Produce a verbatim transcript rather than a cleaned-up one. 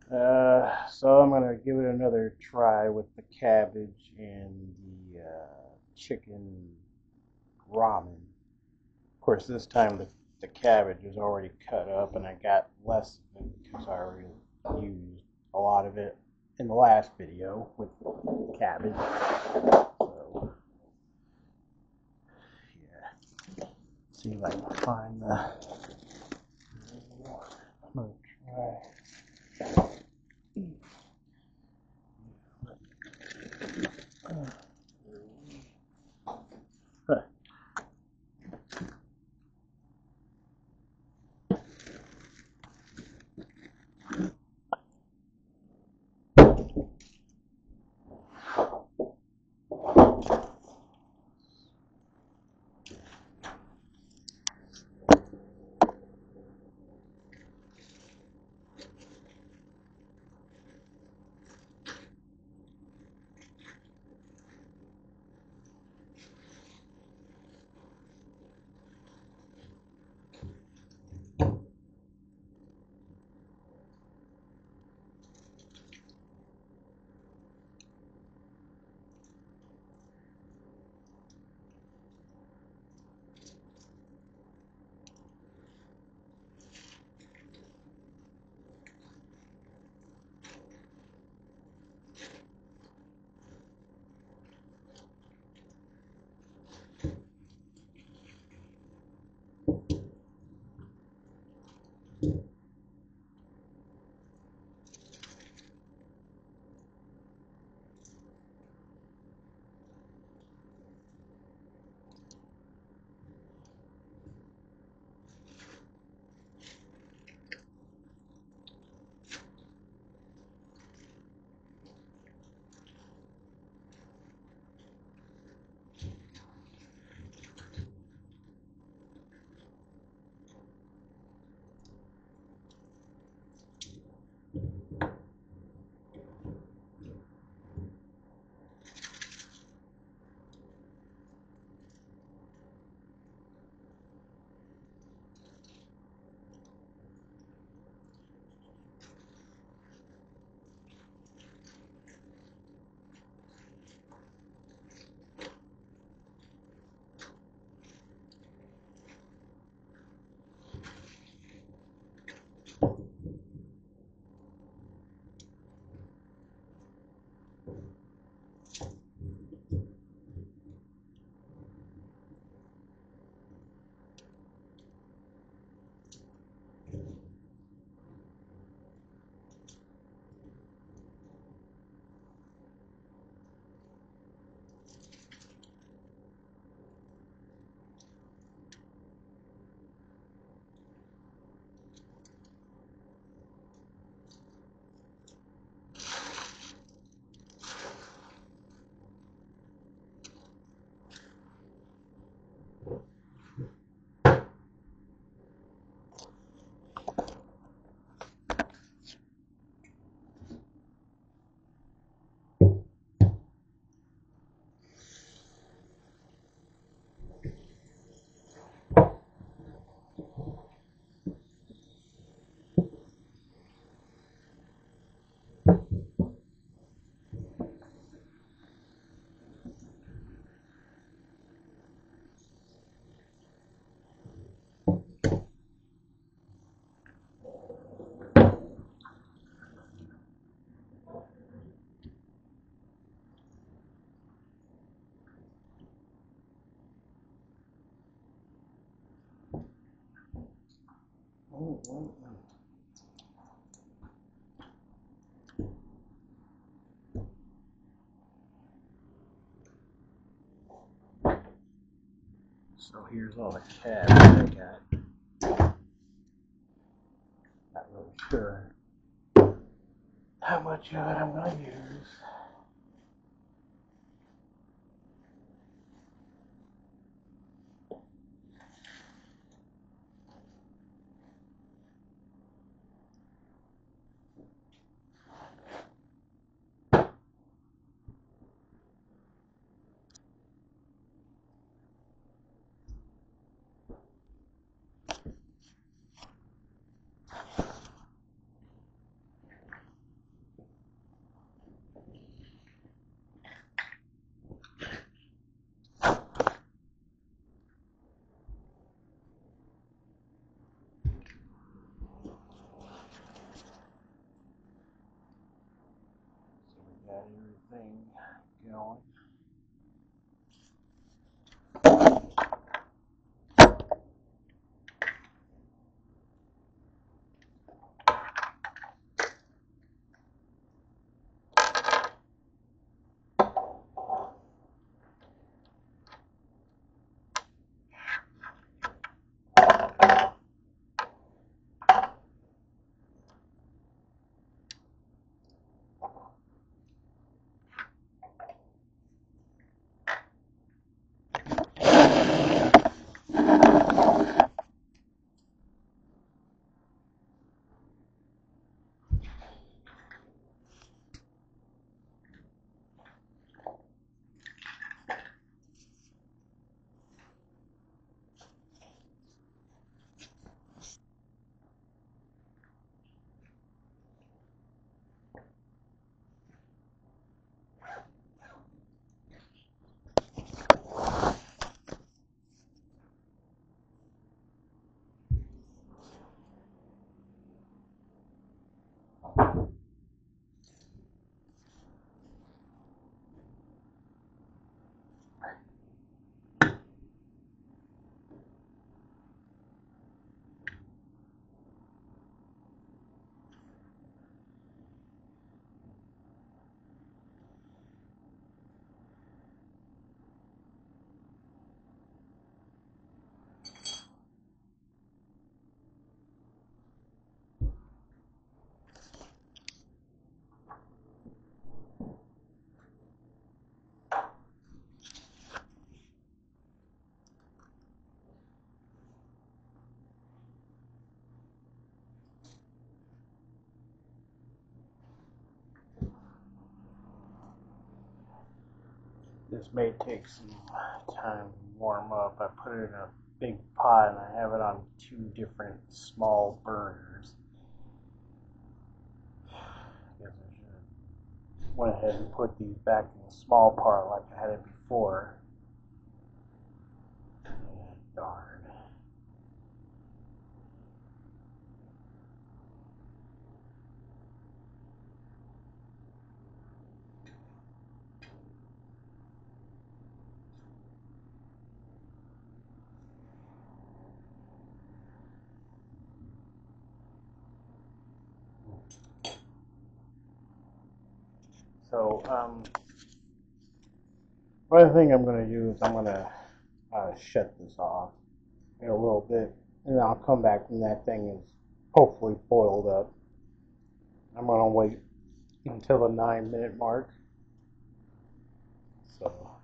Uh, so I'm gonna give it another try with the cabbage and the uh, chicken ramen. Of course, this time the, the cabbage was already cut up and I got less of it because I already used a lot of it in the last video with cabbage. So, yeah. See if I can find the. I'm gonna try. Huh. So here's all the cabbage I got. Not really sure how much of it I'm going to use. got everything going. This may take some time to warm up. I put it in a big pot and I have it on two different small burners. I guess I should have went ahead and put these back in the small pot like I had it before. Darn. So, um, one thing I'm going to do is I'm going to uh, shut this off in a little bit, and I'll come back when that thing is hopefully boiled up. I'm going to wait until the nine minute mark. So.